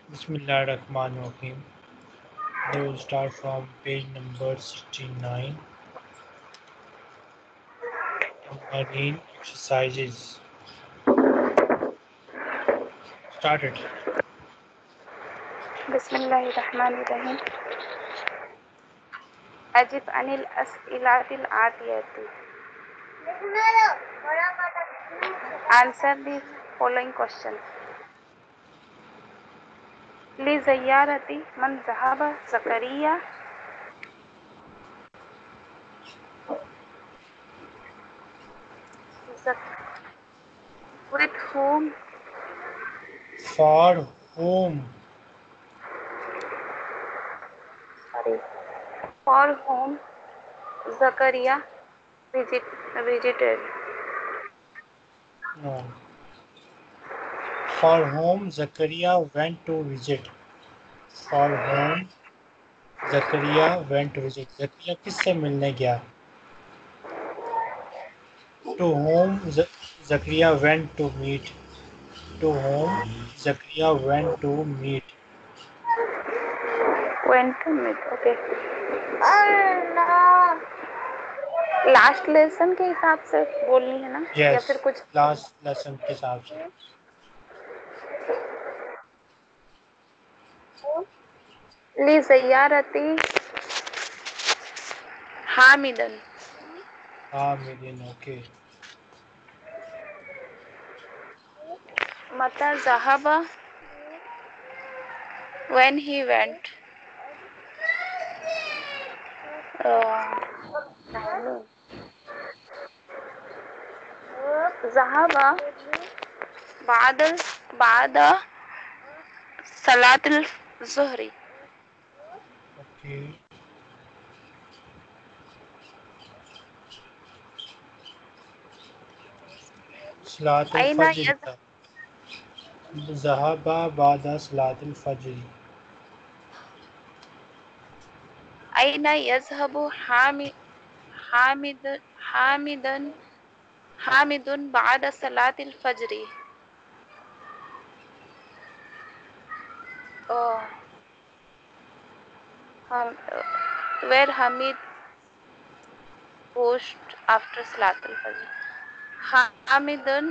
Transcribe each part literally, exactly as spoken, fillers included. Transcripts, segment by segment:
Bismillah ar-Rahman ar-Rahim. They will start from page number sixty-nine. Marine exercises. Started. بسم الله الرحمن الرحيم. أجب عن الأسئلة الآتية. Answer the following questions. لزيارة من ذهب زكريا؟ With whom? For whom? Sorry. For whom Zakaria visit, visited? No. For whom Zakaria went to visit. For whom Zakaria went to visit. Zakaria کس سے ملنے گیا؟ To whom Zakaria went to meet. To whom Zakaria went to meet. Went to meet. Okay. Last lesson کے حساب سے بولنی ہے نا یا Yes. پھر کچھ Last lesson کے حساب سے. لزيارة حامدا. حامدin. Okay. متى ذهب? When he went. uh, ذهب بعد بعد صلاة الظهر. Okay. صلاة أين الفجر يذهب؟ تھا. ذهب بعد صلاة الفجر. أين يذهب حامد حامد حامدا حامد بعد صلاة الفجر؟ oh, um, where Hamid pushed after صلاة الفجر. حامد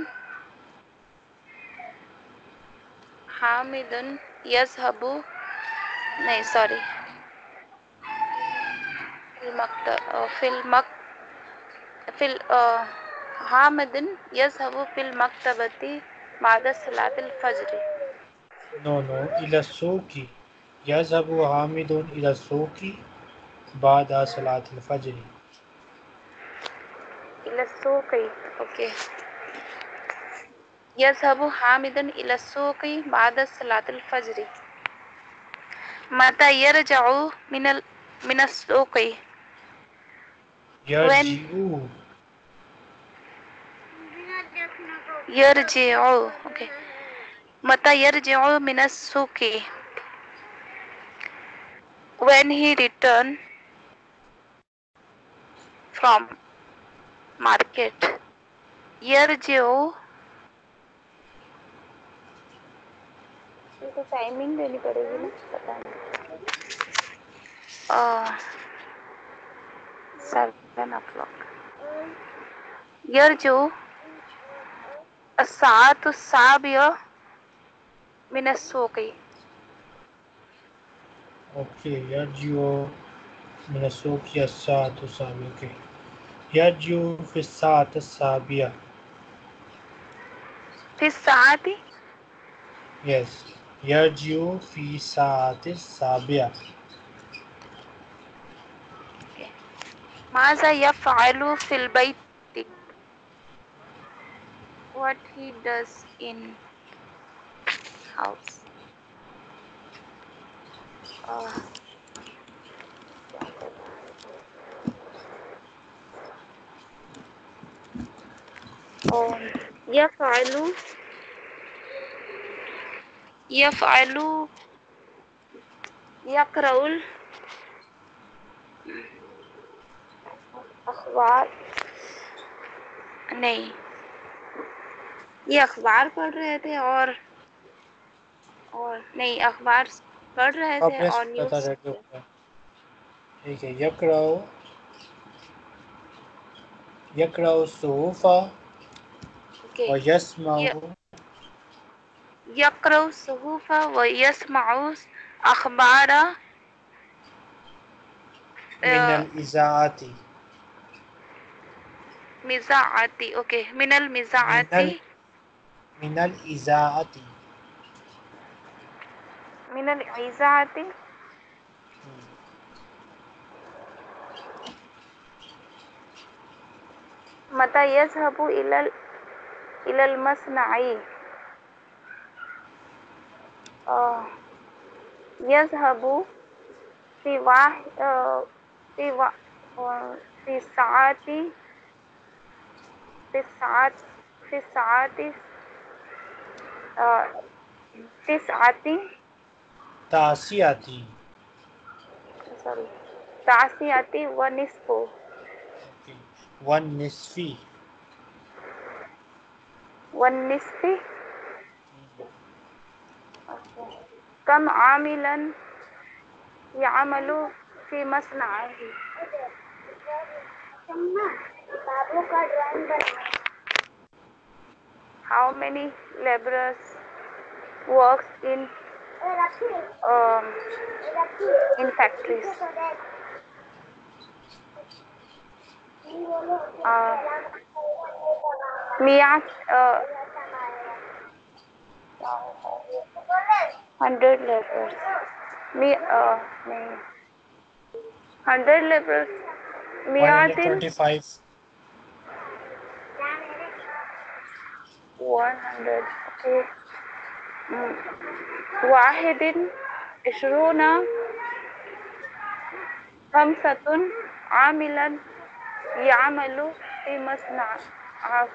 حامد يذهب نہیں سوری في المكتب في المك في ال- آه، حامد يذهب في المكتبة بعد صلاة الفجر. No, no. إلى السوق. يذهب حامد إلى السوق بعد صلاة الفجر. إلى السوق. اوكي. يذهب حامد إلى السوق بعد صلاة الفجر. متى يرجع من ال... من السوق؟ when يرجع. يرجع. اوكي. متى يرجع من السوق؟ when he return from market. يرجع تو ٹائمنگ دینی پڑے گی نا پتہ نہیں سیون او کلاک. يرجع الساعة السابعة من السوق. Okay. يرجع من السوق الساعة السابعة. Okay. يرجع في الساعة السابعة. في الساعة. Yes. يرجع في الساعة السابعة. ماذا يفعل في البيت؟ what he does in house. uh, um, يفعل يفعل يقرأ الأخبار. نہیں یہ اخبار پڑھ رہے تھے اور اور نہیں اخبار پڑھ رہے تھے خبریں اور سنتا تھا نیوز ریڈیو پر. ٹھیک ہے. یقرأ یقرأ الصحف اوکے ویسمع. یقرأ الصحف ویسمع اخبار من الاذاعة. مذاعتی. اوکے من من المذاعتی. ال من الاذاعة. من الاذاعتی. متى يذهب الى ال- الى المصنع. آه، يذهب في واحد في وا... آه، في الساعات في الساعات في الساعات آه، تسعة تاسیاتی. سوري تاسعة ونصف والنصف. والنصف. أوكي. كم عاملا يعمل في مصنعه. How many laborers works in um, in factories. Uh, Mia, uh, hundred laborers. Me, uh, नहीं. Hundred laborers. Miatin, one hundred twenty-five. one hundred. Okay. Mm. واحد عشرون خمسة عاملا يعمل في مصنعه.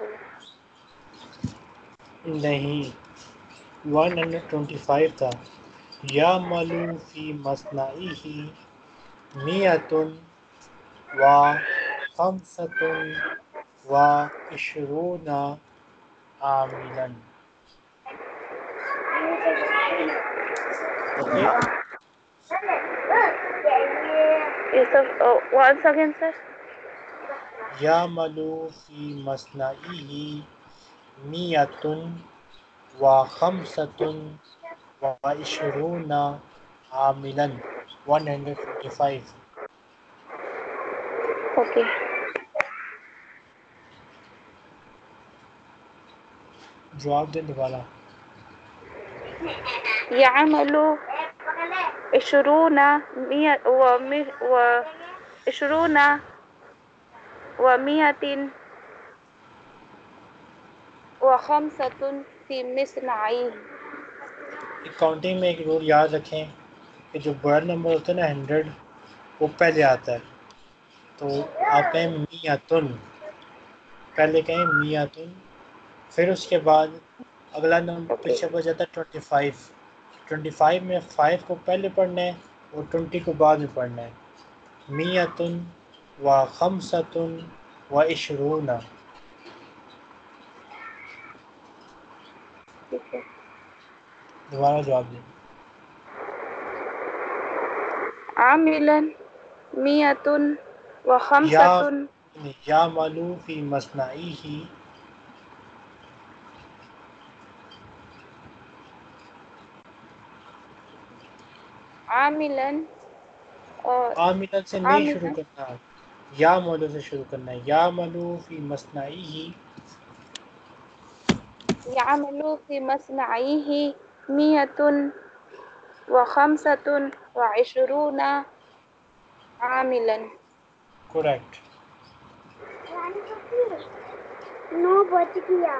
نہیں one hundred twenty-five تھا. یعمل فی مصنعہ مئۃ و خمسۃ و عشرون عاملا. اوکے. یہ سب once again sir. یعمل فی مصنعہ مئۃ و خمسۃ و عشرون عاملا. one hundred twenty-five. Okay. جواب دیں دوبارہ. يعمل عشرون مئة وعشرون ومئة وخمسة في مصنعه. کاؤنٹنگ میں ایک رول یاد رکھیں کہ جو بڑا نمبر ہوتا ہے نا ہنڈریڈ وہ پہلے آتا ہے. تو آپ کہیں میاتن، پہلے کہیں میاتن، پھر اس کے بعد اگلا نمبر Okay. پیچھے بچ جاتا ہے ٹوئنٹی فائیو. ٹوئنٹی فائیو میں فائیو کو پہلے پڑھنا ہے اور ٹوئنٹی کو بعد میں پڑھنا ہے. میاتن و خمستن و عشرون. ٹھیک ہے. دوبارہ جواب دیں. عاملا مئة یا وخمسة. یا مالو فی مصنعی. عاملا اور عاملن سے نہیں شروع عاملا کرنا، یا مولو سے شروع کرنا ہے. یا ملو فی مصنعی. يعمل في مصنعه مئة وخمسة وعشرون عاملا. کریکٹ. نو بچ گیا.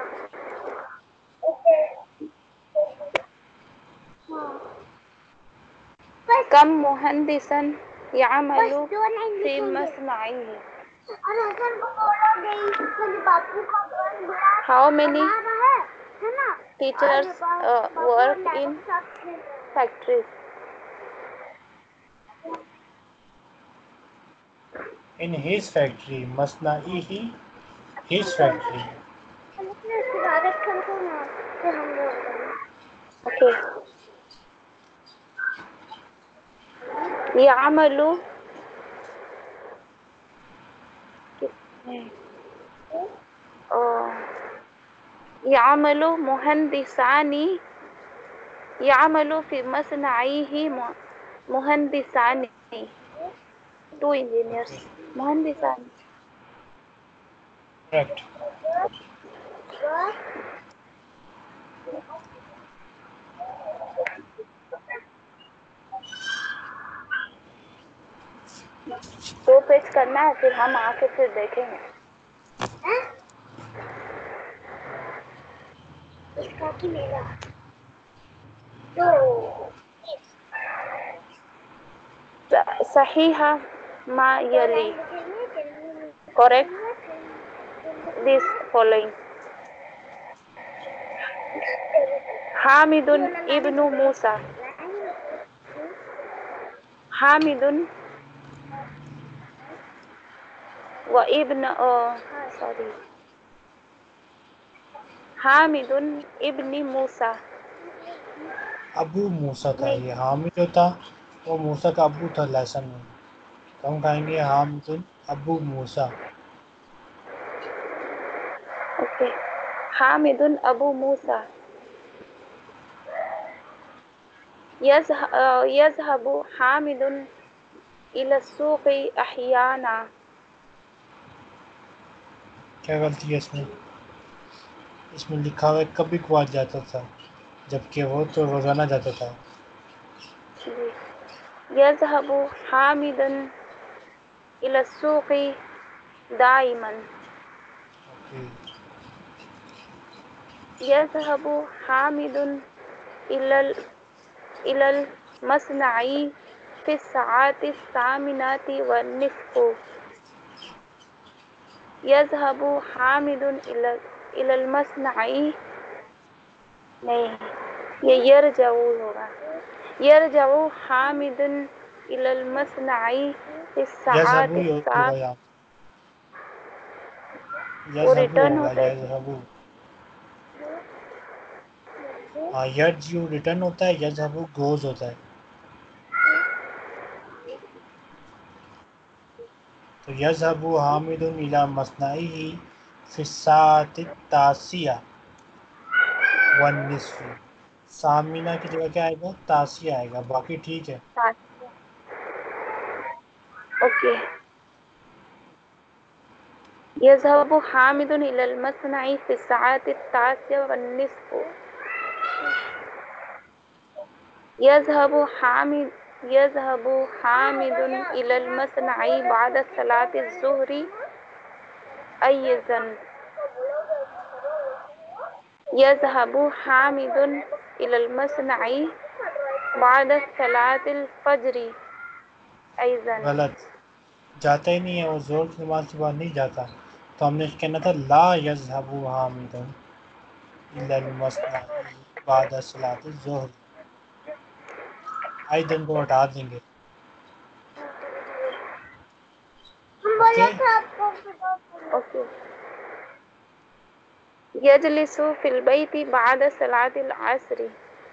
كم مهندسا يعمل في مصنعه. How many teachers uh, work in factories. In his factory. مصنعی ہی ہیز فیکٹری. Okay. يعمل يعمل مهندسان يعمل في مصنعه مهندسان two engineers Okay, مهندسان. correct. दो पेज करना है फिर हम आके फिर देखेंगे. इसका भी मेरा صحيح ما يلي correct this following. حامد ابن موسى حامد وابن oh, sorry حامد ابن موسى. ابو موسیٰ تھا یہ، حامد جو تھا وہ موسیٰ کا ابو تھا لیسن میں، تو ہم کہیں گے حامد ابو موسیٰ. اوکے حامد ابو موسى يذهب حامد إلى السوق أحيانا. کیا غلطی ہے اس میں؟ اس میں لکھا ہوا ہے کبھی کبھار جاتا تھا، جبکہ وہ تو روزانہ جاتا تھا. يذهب حامد إلى السوق دائما. اوکے، يذهب حامد إلى ال- إلى المصنع في الساعة الثامنة والنصف. يذهب حامد إلى إلى المصنع نہیں یہ يرجع ہوگا. يرجع حامد إلى المصنع في الساعة یذہبو یہ ہوگا الثامنة. یہاں، وہ یذہبو ریٹرن ہوگا، ہوتا ہے. یذہبو. ہاں، یرجیو ریٹرن ہوتا ہے، یذہبو گوز ہوتا ہے. تو یذہب حامد الی مصنعہ فی الساعۃ التاسعہ والنصف. سامینہ کی جگہ کیا آئے گا؟ تاسعہ آئے گا، باقی ٹھیک ہے. اوکے يذهب حامد إلى المصنع في الساعة التاسعة والنصف. يذهب حامد يذهب حامد إلى المصنع بعد صلاة الظهر أيضا. يذهب حامد إلى المصنع بعد صلاة الفجر أيضا. غلط، جاتا ہی نہیں ہے، وہ زور کی نماز کے بعد نہیں جاتا. تو ہم نے کہنا تھا لا یذہب حامد الی المصنع بعد صلاۃ الظہر. ایدن کو ہٹا دیں گے. اوکے، اوکے يجلس في البيت بعد صلاة العصر.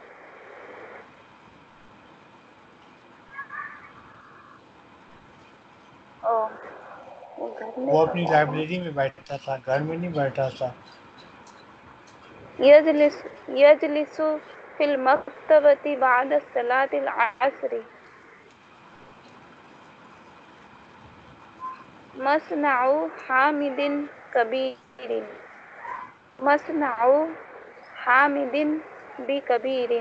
او وہ گھر میں وہ اپنی بتا دیں. لائبریری میں بیٹھا تھا، گھر میں نہیں بیٹھا تھا. يجلس يجلس في المكتبة بعد صلاة العصر. مصنع حامد كبير. مصنع حامد بكبير.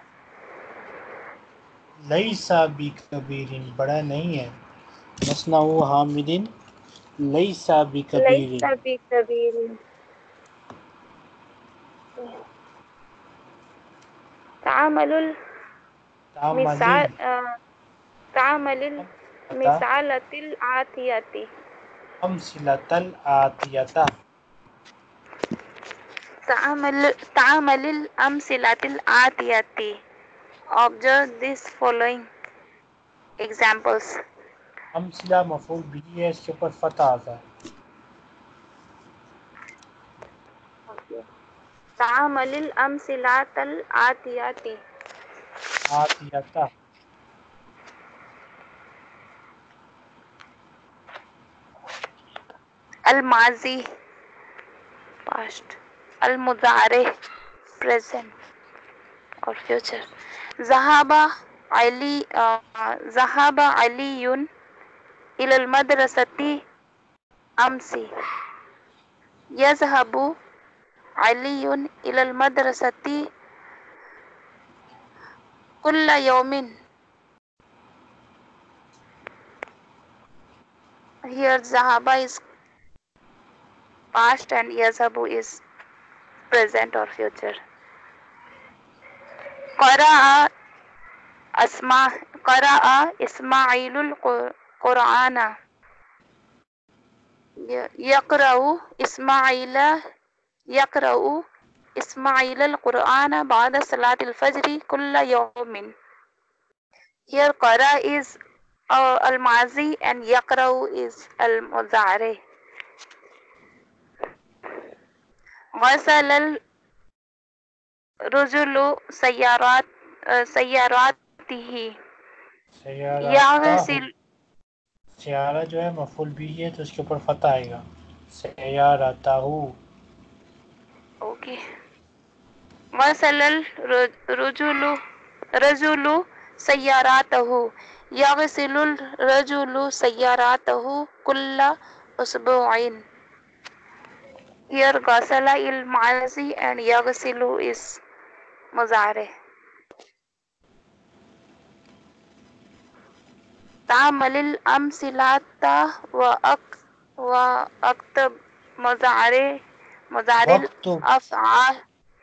لیسا بکبیر، بڑا نہیں ہے. مصنع حامد لیسا بکبیر. ليس بكبير. تعامل تعمل المثال تعامل المثالة الآتية. امثلۃ الآتیہ. تعامل تعامل الأمثلة الآتية. Observe this following examples. امثلہ مفعول بھی ہے، اس کے اوپر فتح آتا ہے. تعامل الأمثلة الآتية. آتیہ الماضی past, المضارع present اور future. ذهب علی ذهب علی إلى المدرسة أمس. يذهب علي إلى المدرسة كل يوم. Here ذهب is past and يذهب is present or future. قرأ أسمع قرأ إسماعيل القرآن. يقرأ إسماعيل يقرأ إسماعيل القرآن بعد صلاة الفجر كل يوم. Here قرأ is uh, الماضي and يقرأ is المضارع. غسل الرجل سيارات سياراته. سیارتہ يغسل سیارہ جو ہے مفعول بھی ہے تو اس کے اوپر فتح آئے گا. سیارتہ. اوکے. غسل الرجل رجل سياراته. يغسل الرجل سياراته كل أسبوع. Here غسل الماضي and يغسل is مضارع. تعمل الأمثلة وأك وأكتب مضارع مضارع وقت الأفعال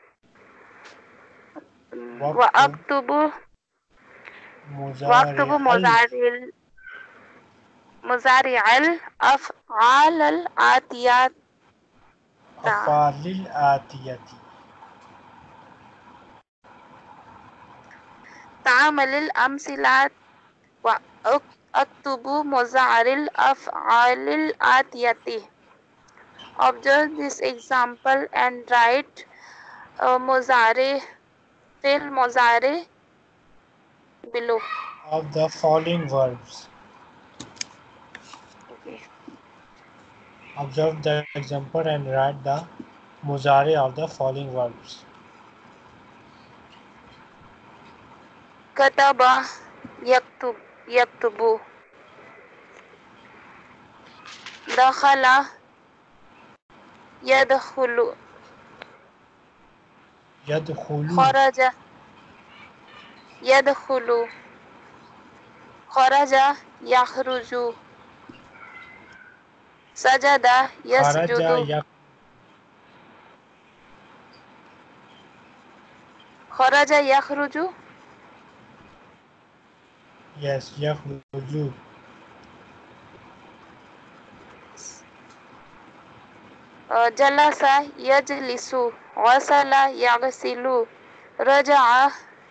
وقت وأكتب وأكتب مضارع مضارع مضارع الأفعال الآتية. الافعال الآتیتی. تعمل الأمثلة وأكتب مضارع الأفعال الآتية. Observe this example and write uh, مضارع فعل مضارع below. of the following verbs. Okay. Observe the example and write the muzari of the following verbs. كتب يكتب يكتب. دخل يدخل. يدخل خرج يدخل. خرج يخرج. سجد خرج يسجد. يخ خرج يخرج. yes يخرج. جلس يجلس. غسل يغسل. رجع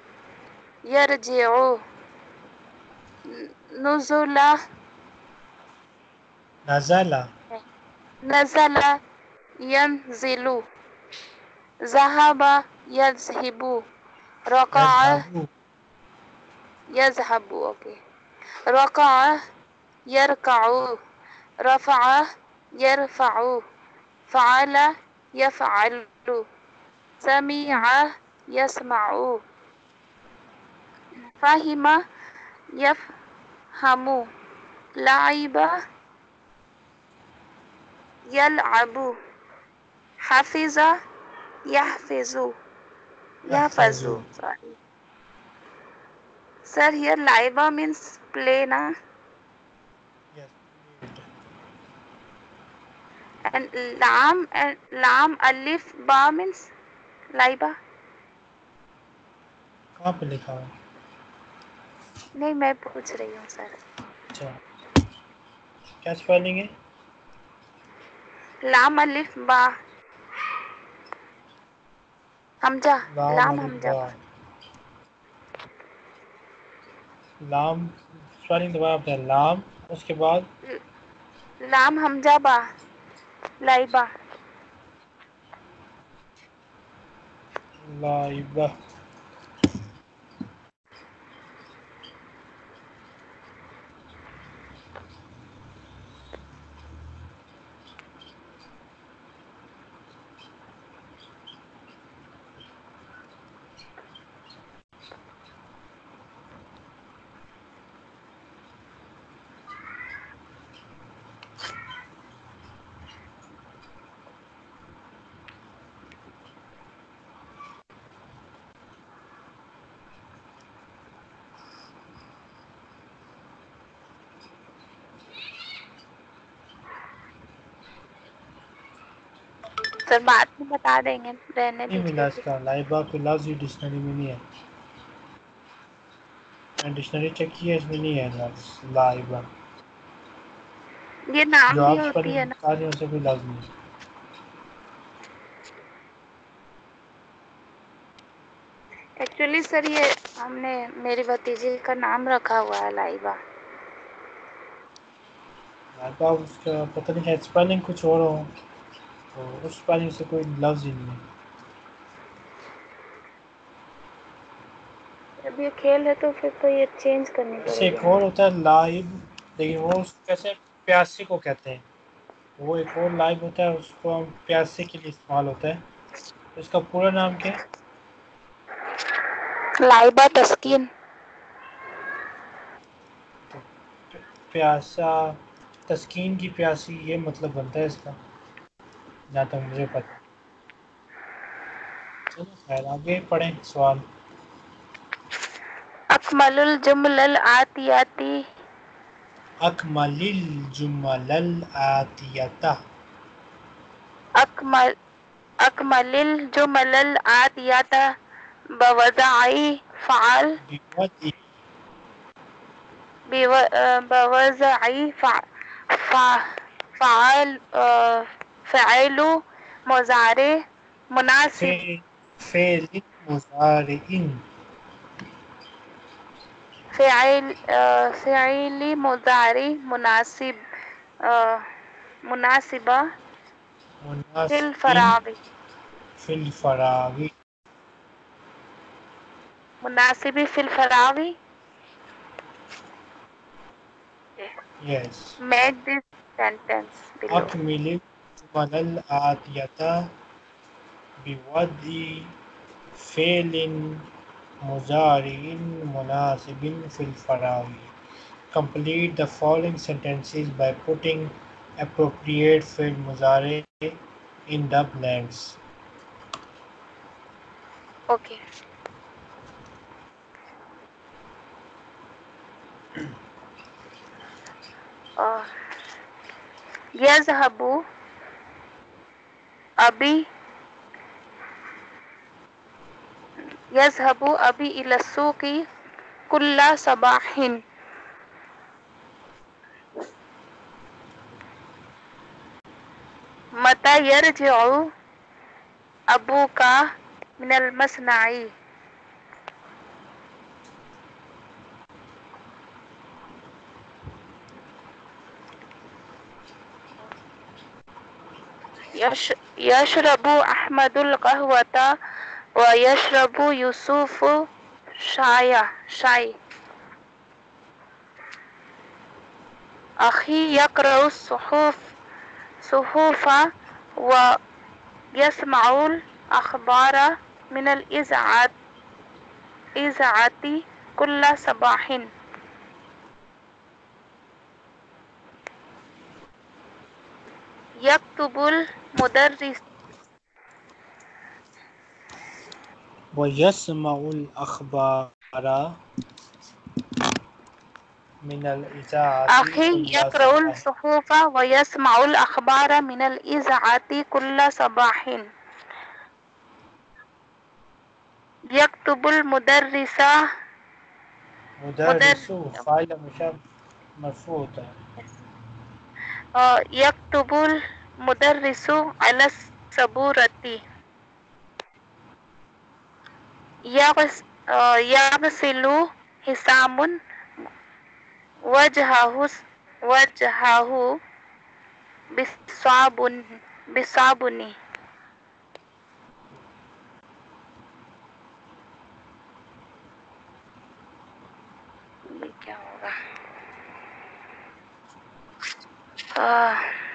يرجع. نزل نزل نزل ينزل. ذهب يذهب. ركع يذهب يذهب. اوكي. ركع يركع. رفع يرفع. فعل يفعل. سمع يسمع. فهم يفهم. لعب يلعب. حفظ يحفظ. يحفظ. يحفظ. Sorry. Sir, here laiba means play, na? yes And lam and lam alif ba means laiba. کہاں پہ لکھا ہے؟ نہیں میں پوچھ رہی ہوں سر. اچھا کیا سپیلنگ ہے؟ لام الف با حمزہ. لام لام الف حمزہ با. با. لام سپیلنگ دوبارہ آپ نے لام اس کے بعد لام حمزہ با لائبہ. لائبہ. سر بعد میں بتا دیں گے، رہنے نہیں ملا اس دیجیے۔ کا، لائبہ پہ لفظ ہی ڈکشنری میں نہیں ہے، میں ڈکشنری چیک کی ہے، اس میں نہیں ہے لفظ لائبہ، یہ نام جو بھی آپ ہوتی ہے نا؟ بتا رہے ہیں اسے کوئی لفظ نہیں ہے۔ ایکچولی سر یہ ہم نے میری بھتیجی کا نام رکھا ہوا ہے لائبہ۔ لائبہ اس کا پتہ نہیں ہے، اسپیلنگ کچھ اور ہو تو اس اسپیلنگ سے کوئی لفظ ہی نہیں ہے۔ جب یہ کھیل ہے تو پھر تو یہ چینج کرنی جیسے پڑے گی ایک نا۔ اور ہوتا ہے لائب، لیکن وہ اس کو کیسے پیاسی کو کہتے ہیں، وہ ایک اور لائب ہوتا ہے، اس کو ہم پیاسے کے لیے استعمال ہوتا ہے، اس کا پورا نام کیا ہے؟ لائبہ تسکین۔ تو پیاسا، تسکین کی پیاسی، یہ مطلب بنتا ہے اس کا، جہاں تک مجھے پتا۔ چلو خیر آگے پڑھیں سوال۔ اکمل الجمل الآتیاتی، اکمل الجمل الآتیہ، اکمل اکمل الجمل الآتیات بوضعی فعل، بوضع، بوضعی فعل، فعل مضارع مناسب، فعل فعل مضارع، فعل فعل مضارع مناسب، مناسبہ فی مناسب الفراغ، فی الفراغ، مناسب فی الفراغ، یس۔ make this sentence below۔ اکمل الجمل الآتیہ بوضع فعل مضارع مناسب فی الفراغ، complete the following sentences by putting appropriate fi'l مضارع in the blanks۔ اوکے، یذهب ابی، یذهب ابی الی السوق کل صباح، متی یرجع ابوک من المصنع، یش یشرب احمد القهوة ویشرب یوسف شای شای، اخی یقرأ الصحف صحف ویسمع الاخبار من الاذاعة اذاعة کل صباح، یکتب المدرس وَيَسْمَعُ الْأَخْبَارَ مِنَ الْإِذَاعَةِ اخی كُلَّ یقرأ صباح۔ الصحف ویسمع الاخبار من الاذاعة کل صباح، یکتب المدرس مدر مدرسو فاعل ہمیشہ مرفوع ہوتا ہے۔ یکتب المدرس علی السبورة، یغس- یغسل حسام وجهه وجهه بالصابون بالصابون، یہ کیا ہوگا؟ آہ،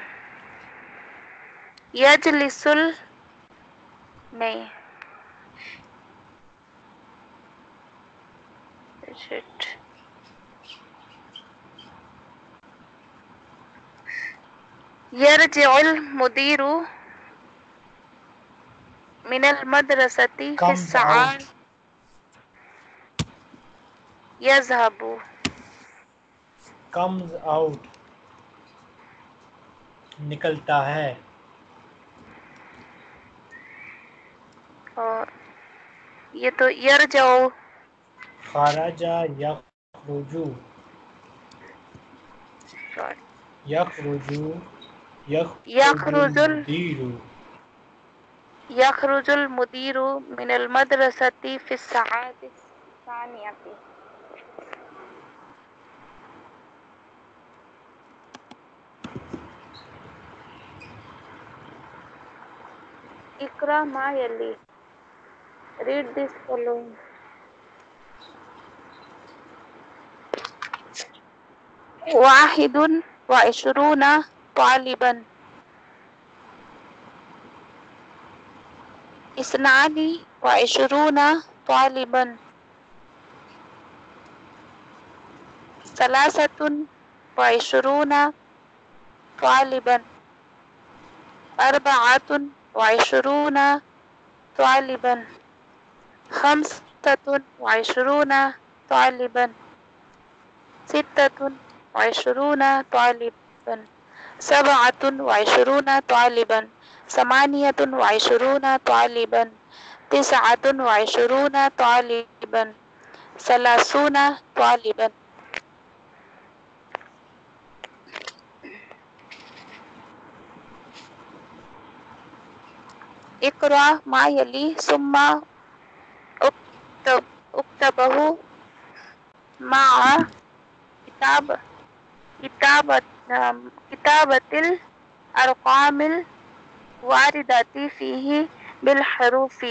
یجلس ال نہیں shit. یرجع المدیر من المدرسة في comes الساعة، out، يذهب comes out نکلتا ہے، اور یہ تو یرجعو. خرجا یخرجو Sorry. یخرجو یخرج یخرج ال المدیر یخرج المدیر من المدرسة في الساعة الثانية. اقرأ ما يلي. Read this following. واحد وعشرون طالبا. اثنان وعشرون طالبا. ثلاثة وعشرون طالبا. أربعة وعشرون طالبا. خمسة وعشرون طالبا. ستة وعشرون طالبا. سبعة وعشرون طالبا. ثمانية وعشرون طالبا. تسعة وعشرون طالبا. ثلاثون طالبا. اقرأ ما يلي ثم اكتب اكتبه مع كتاب كتابة كتابة الأرقام الواردة فيه بالحروف.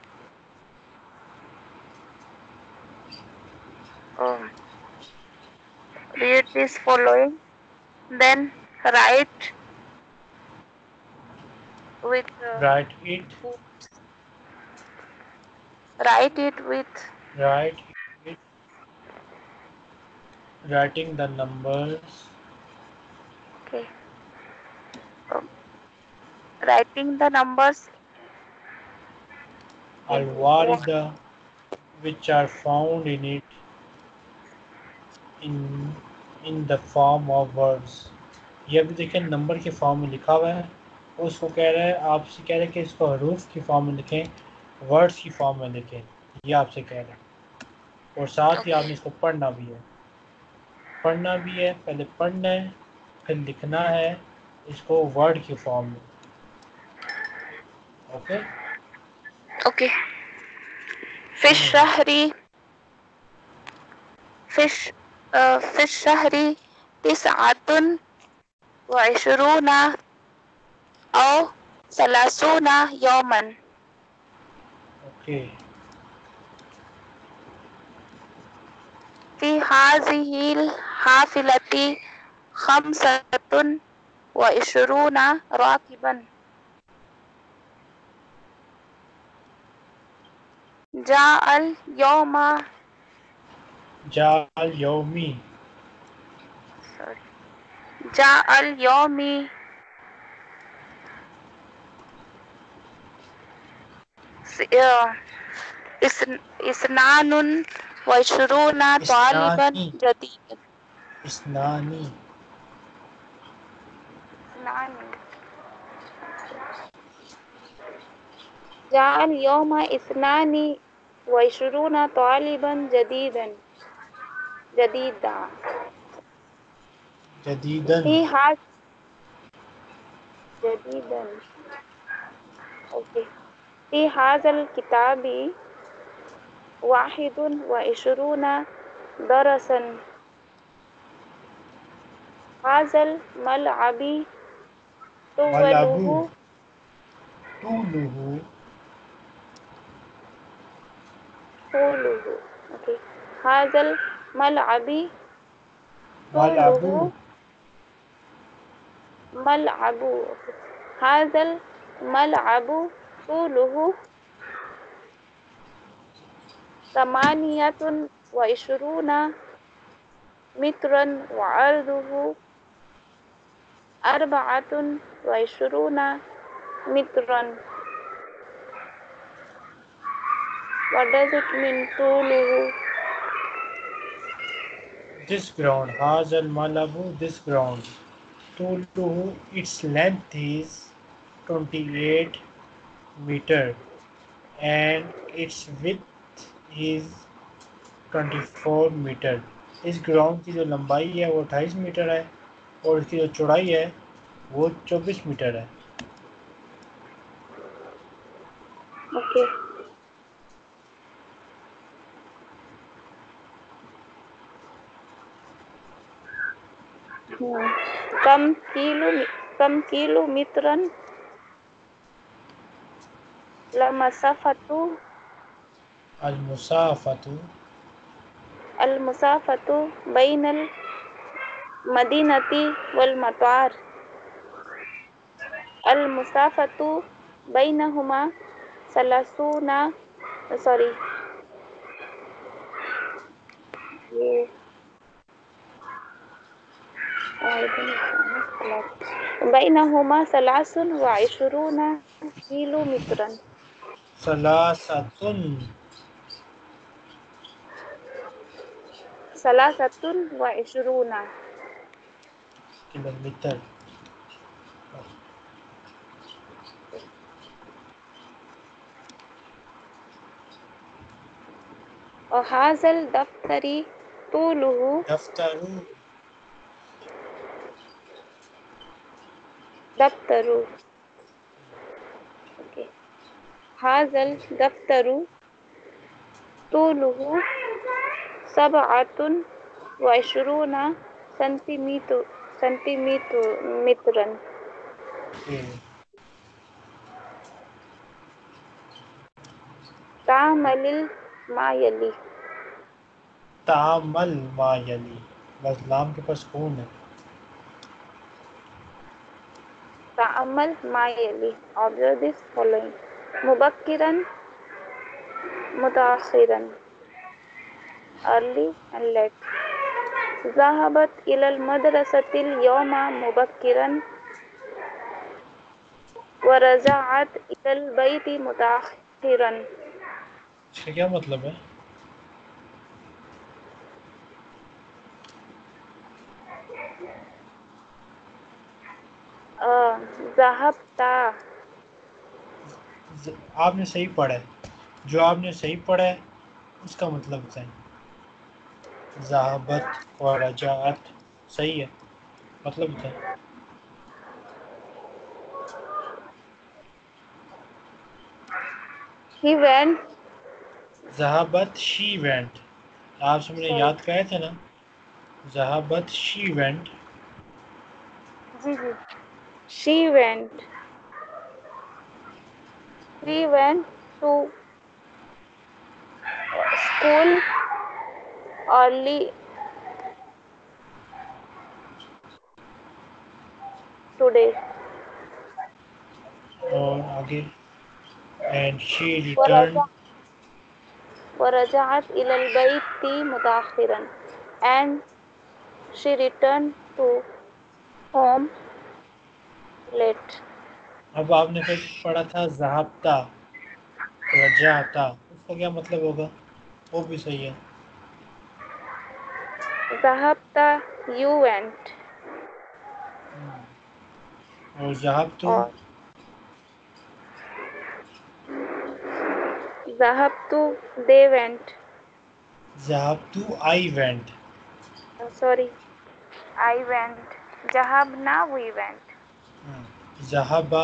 Um, read this following, then write with uh, write it write it with write it writing the numbers okay. Um, writing the numbers in al-warida which are found in it in in the form of words. یہ ابھی دیکھیں number کے form میں لکھا ہوا ہے، اس کو کہہ رہا ہے آپ سے کہہ رہے ہیں کہ اس کو حروف کی فارم میں لکھیں، ورڈز کی فارم میں لکھیں، یہ آپ سے کہہ رہے ہیں، اور ساتھ ہی آپ نے اس کو پڑھنا بھی ہے پڑھنا بھی ہے پہلے پڑھنا ہے پھر لکھنا ہے اس کو ورڈ کی فارم میں. Okay okay. في الشهر في الش- آه، في الشهر تسعة وعشرون أو ثلاثون يوما. اوکے في هذه الحافلة خمسة وعشرون راكبا. جاء اليوم جاء یومی sorry. جاء اليوم س- آه، اثن- اثنان وعشرون طالبا اسنانی جديدا. اسنانی اثنان. جاء اليوم اثنان وعشرون طالبا جديدا جديدا. جدیدن في هذا جديدا أوكي. في هذا الكتاب واحد وعشرون درسا. هذا الملعب ملعبو طوله طولہ طوله أوكي. هذا الملعب ملعبو طوله ملعب أوكي. هذا الملعب طوله ثمانية وعشرون مترا وعرضه أربعة وعشرون مترا. What does it mean طوله? this ground هذا الملعب this ground طولہ its length is twenty-eight meter and its width is twenty-four metre. اس گراؤنڈ کی جو لمبائی ہے وہ اٹھائیس میٹر ہے اور اس کی جو چوڑائی ہے وہ چوبیس میٹر ہے. اوکے. کم کلو کم کلو میٹرن لمسافة المسافة المسافة بين المدينة والمطار. المسافة بينهما ثلاثون سوری بينهما ثلاث وعشرون كيلو مترا. ثلاثة ثلاثة وعشرون کلومیٹر. وهذا الدفتر طوله دفتر دفتر اوكي. هذا الدفتر طوله سبعة وعشرون سنتيمتر سنتيمتر مترا. تعمل ما يلي. تعمل ما یلی بس لام کے پاس کون ہے. تعمل ما يلي. Observe this following. مبكرا متأخرا early and late. ذهبت إلى المدرسة اليوم مبكرا ورجعت إلى البيت متأخرا. اس کا کیا مطلب ہے؟ ذهبت آپ نے صحیح پڑھا ہے. جو آپ نے صحیح پڑھا ہے اس کا مطلب بتائیں. ذہبت و رجعت صحیح ہے، مطلب بتائیں. he went. ذہبت شی وینٹ. آپ سے میں نے Sorry. یاد کرایا تھا نا. ذہبت شی وینٹ. جی جی. she went he went to school early today. اور آگے اینڈ شی ریٹرن. ورجع ورجعت إلى البيت متأخرا and she returned to home late. اب آپ نے پھر پڑھا تھا ذہبتا رجعتا، اس کا کیا مطلب ہوگا؟ وہ بھی صحیح ہے. ذهبت you went اور ذہبتو اور ذهبت they went. ذہبتو I went. Oh, sorry. I went. ذهبنا we went. ذہبا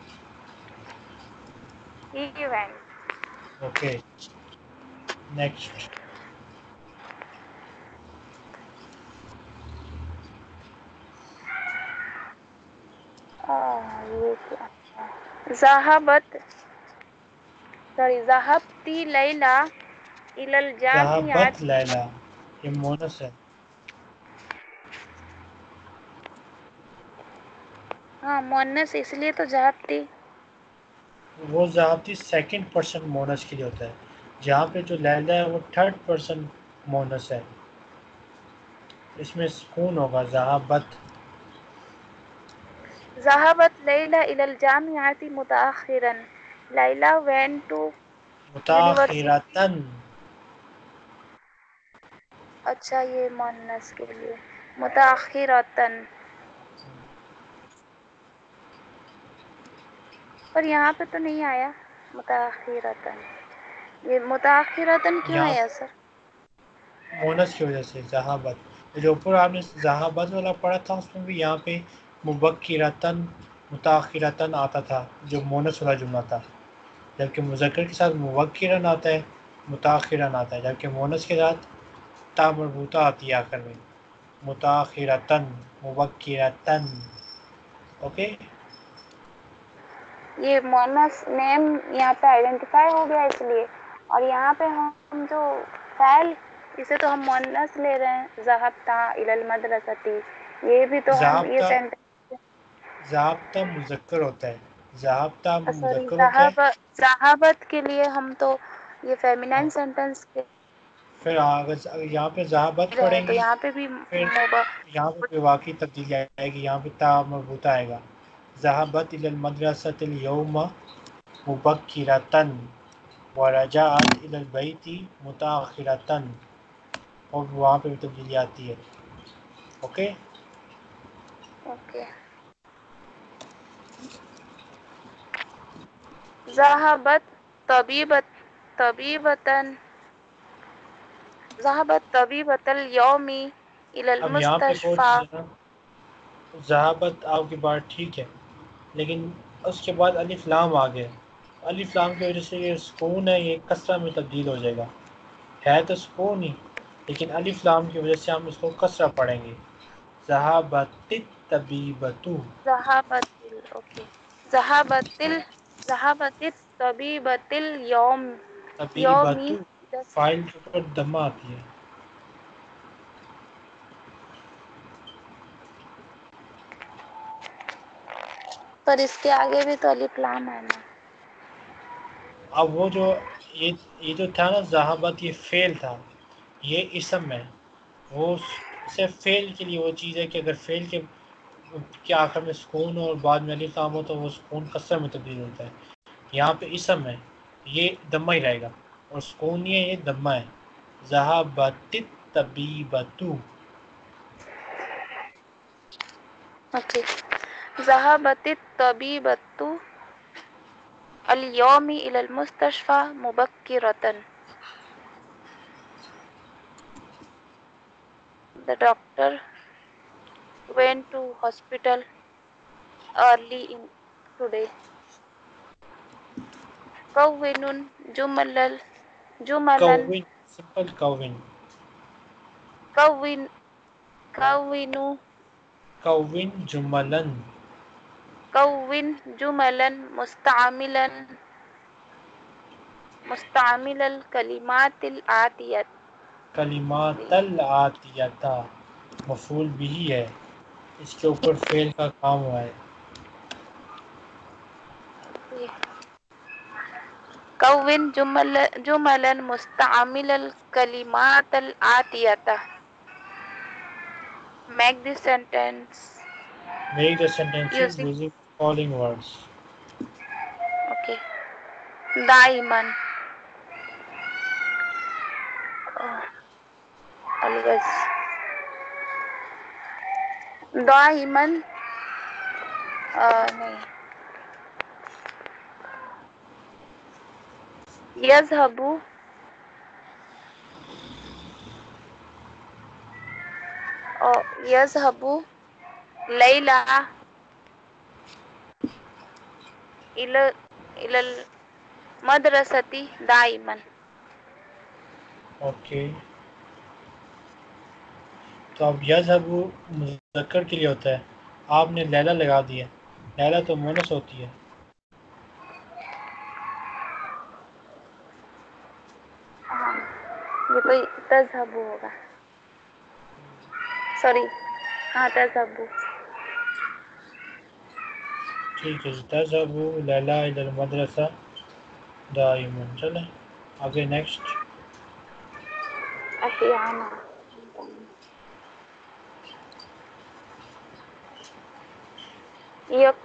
He went. اوکے. نیکسٹ. آہ، یہ کیا ہے؟ ذهبت sorry ذهبت ليلى إلى الجامعة. ذہبت لیلا، یہ مونس ہے. ہاں مونس اس لیے تو ذهبتی. وہ ذہبتی سیکنڈ پرسن مونس کے لیے ہوتا ہے، جہاں پہ جو لیلا ہے وہ تھرڈ پرسن مونس ہے. اس میں سکون ہوگا. ذہبت ذهبت ليلى إلى الجامعة متأخرا. Laila went to university. متاخرتاً. اچھا یہ مونس کے لیے متأخرتاً. پر یہاں پہ تو نہیں آیا. متاخرتن، یہ متاخرتن کیوں یہاں ہے سر؟ مونس کی وجہ سے ذہابت، جو اوپر آپ نے ذہابت والا پڑھا تھا اس میں بھی یہاں پہ مبکرتن متاخرتن آتا تھا جو مونس والا جملہ تھا، جبکہ مذکر کے ساتھ مبکرن آتا ہے، متاخرن آتا ہے، جبکہ مونس کے ساتھ تا مربوطہ آتی ہے آخر میں، متاخرتن مبکرتن. اوکے. یہ مونس نیم یہاں پہ آئیڈینٹیفائی ہو گیا اس لیے، اور یہاں پہ ہم جو فعل اسے تو ہم مونس لے رہے ہیں، ذہبتا الی المدرستی، یہ بھی تو ہم یہ ضابطہ سینٹینس، ضابطہ مذکر ہوتا ہے، ضابطہ سوری مذکر ہوتا ہے. ذہب ذہابت کے لیے ہم تو یہ فیمینائن سینٹینس کے پھر اگر یہاں پہ ذہابت رہے ہیں، پڑھیں تو گی یہاں پہ بھی پھر مب- یہاں پہ بھی واقعی تبدیلی آئے گی، یہاں پہ تا مربوطہ آئے گا. ذهبت الى المدرسة اليوم مبكرة ورجعت الى البيت متأخرة، اور وہاں پہ بھی تبدیلی آتی ہے. اوکے. اوکے. ذهبت طبيبة طبيبة ذهبت طبيبة اليوم إلى اب یہاں پہ ایک اور چیز المستشفى. ہے نا، ذہابت آپ کی بات ٹھیک ہے، لیکن اس کے بعد الف لام آ گئے. الف لام کی وجہ سے یہ سکون ہے، یہ کسرہ میں تبدیل ہو جائے گا. ہے تو سکون ہی، لیکن الف لام کی وجہ سے ہم اس کو کسرہ پڑھیں گے. ذہابت الطبیبۃ. ذهبت ال- اوکے ذهبت ال- ذهبت الطبيبة اليوم طبیبۃ يومي. فاعل کے اوپر دمہ آتی ہے. پر اس کے آگے بھی تو الف لام ہے نا. اب وہ جو یہ یہ جو تھا نا ذہابت، یہ فعل تھا، یہ اسم ہے. وہ صرف فعل کے لیے وہ چیز ہے کہ اگر فعل کے کے آخر میں سکون ہو اور بعد میں الف لام ہو تو وہ سکون کسرہ میں تبدیل ہوتا ہے. یہاں پہ اسم ہے، یہ دمہ ہی رہے گا، اور سکون نہیں ہے، یہ دمہ ہے. ذہبت الطبیبۃ. اوکے. ذهبت الطبيبة اليوم إلى المستشفى مبكرة. The doctor went to hospital early in today. كون جمل جملا کوون، سمپل کوون. كون كونوا کوون جملاً. كون جملا مستعملا مستعمل الكلمات الآتية. کلمات الآتیہ مفعول بھی ہے، اس کے اوپر فعل کا کام ہوا ہے. كون جمل جملا مستعمل الكلمات الآتية. Make this sentence Make the sentences using using following words. okay. دائما uh, always دائما uh, نہیں يذهب uh, يذهب ليلى إلى إلى المدرسة دائما. اوکے. تو اب یذهب مذکر کے لیے ہوتا ہے، آپ نے لیلہ لگا دیا. لیلہ تو مونس ہوتی ہے. ہاں یہ کوئی تذهب ہوگا، سوری ہاں تذهب. ٹھیک ہے. تذهب لیلہ الی المدرسہ دائما. چلیں آگے نیکسٹ. أحيانا یہ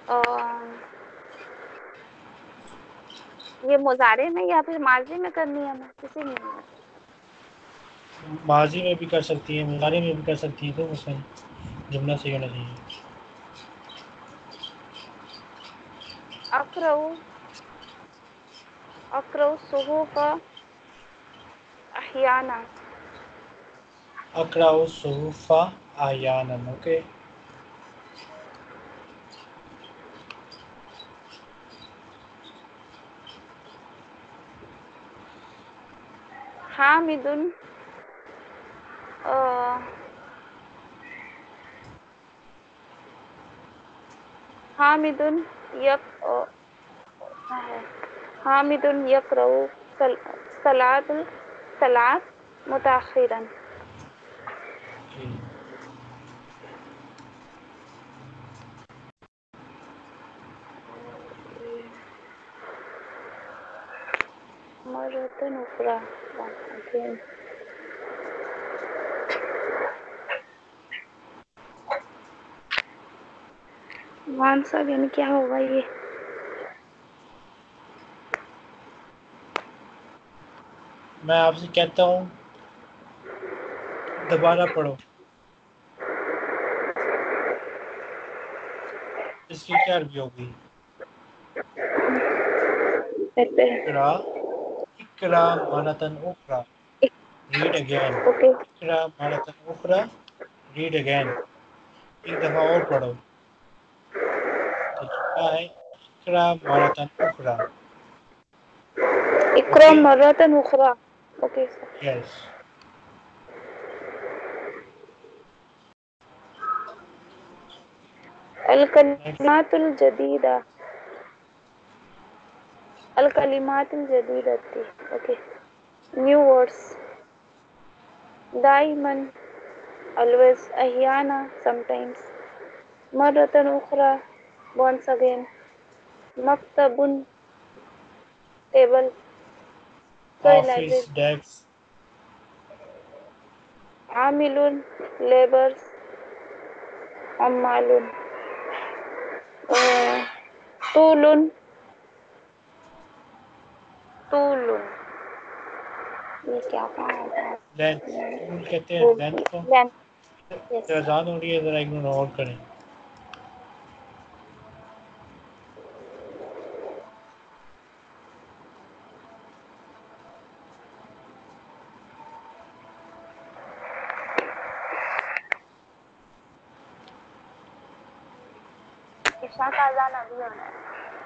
یہ مضارع میں یا پھر ماضی میں کرنی ہے؟ نا کسی میں نہیں. ماضی میں بھی کر سکتی ہیں، مضارع میں بھی کر سکتی ہیں، تو اس میں جملہ صحیح ہونا چاہیے. اقرأ أقرأ الصحف أحيانا. اقرأ الصحف احيانا. اوکے. حامد آ، حامد یک آ، کیا ہے؟ حامد يقرأ صل- صلاة الصلاة متأخرا. جی. مرة أخرى. Again. Once again کیا ہوگا یہ؟ میں آپ سے کہتا ہوں دوبارہ پڑھو. اس کی کیا عربی ہوگی؟ کہتے ہیں اقرا اقرا مرتن اخرى. Read again. اوکے. اقرا مرتن اخرى. Read again. ایک دفعہ اور پڑھو. تو جملہ ہے اقرا مرتن اخرى. اقرأ مرة أخرى. اوکے. یس. الکلمات الجدیدہ. الکلمات الجدیدہ. اوکے. New words. دائما always. احیانا sometimes. مرة أخرى once again. مکتب table. sorry office library. Desk. عامل laborers. عمال. آہ، طول طول. یہ کیا کہا ہے؟ لینتھ. ٹول کہتے ہیں لینتھ کو. یس. اذان ہو رہی ہے ذرا اگنور کریں. عشاء کا اذان ابھی ہونا ہے.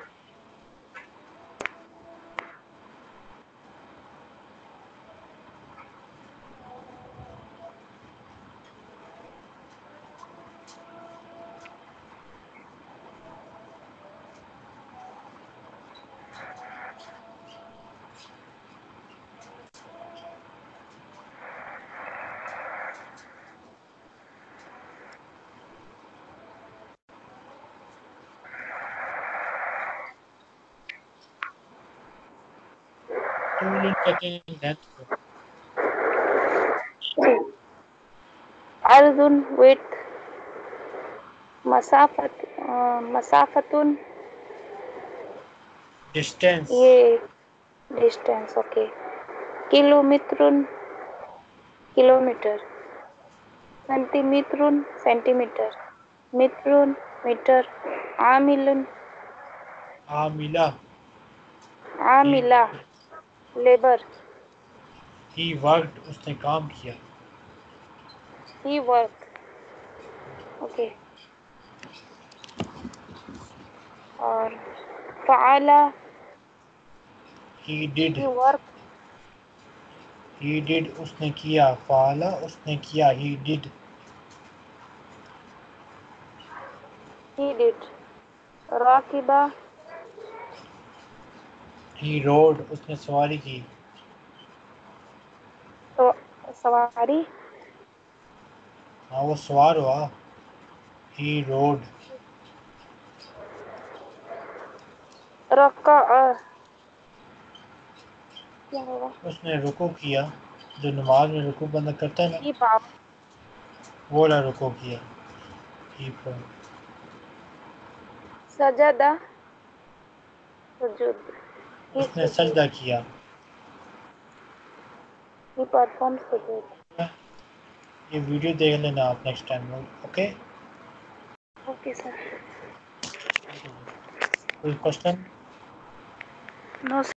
ٹول کہتے ہیں لینتھ کو. عرض width. مسافت مسافت ڈسٹینس. یہ distance. Okay. Kilometre kilometre. Centimetre centimetre. Metre metre. عامل عاملہ. ہی عاملہ لیبر. ہی ورکڈ. اس نے کام کیا. He work. اوکے. اور فعل ہی ڈڈ. ہی ورک. ہی ڈڈ. اس نے کیا. فعل اس نے کیا. ہی ڈڈ. ہی ڈڈ. راکبہ ہی روڈ. اس نے سواری کی. تو سواری. ہاں وہ سوار ہوا. ہی روڈ. رکع کیا ہوگا؟ اس نے رکوع کیا. جو نماز میں رکوع بندہ کرتا ہے نا ہی باو. وہ والا رکوع کیا. ہی پر. سجدہ سجود. ہی اس نے سجود. سجدہ کیا. ہی پرفارم سجود. یہ ویڈیو دیکھ لینا آپ next time. Okay. Okay sir. کوئی کوشچن؟ نو